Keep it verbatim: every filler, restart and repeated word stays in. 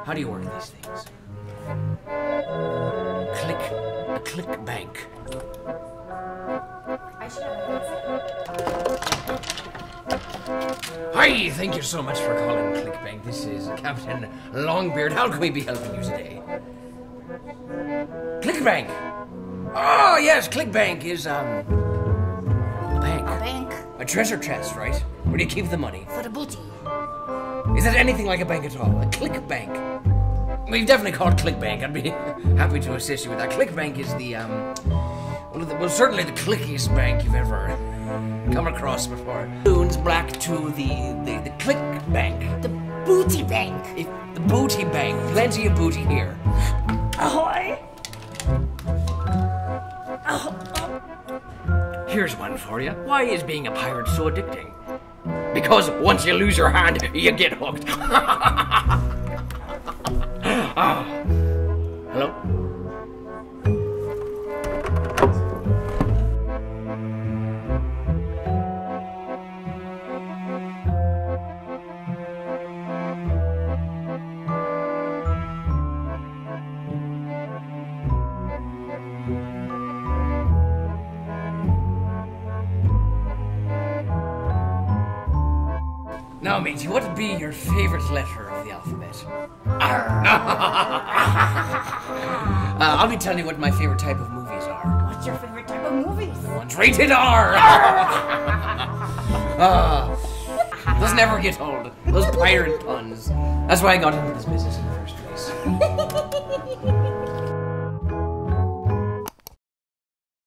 How do you work these things? Click, a ClickBank. I should have Hi, thank you so much for calling ClickBank. This is Captain Longbeard. How can we be helping you today? ClickBank. Oh yes, ClickBank is um a bank. a bank A treasure chest, right? Where do you keep the money? for the booty. Is it anything like a bank at all? A ClickBank? We've definitely called ClickBank. I'd be happy to assist you with that. ClickBank is the um well, the, well certainly the clickiest bank you've ever come across before. Balloons black to the the, the ClickBank. The booty bank. If, the booty bank. Plenty of booty here. Ahoy! Here's one for you. Why is being a pirate so addicting? Because once you lose your hand, you get hooked. Ah. Hello? Now, matey, what would be your favorite letter of the alphabet? uh, I'll be telling you what my favorite type of movies are. What's your favorite type of movies? One's rated R! uh, those never get old. Those pirate puns. That's why I got into this business in the first place.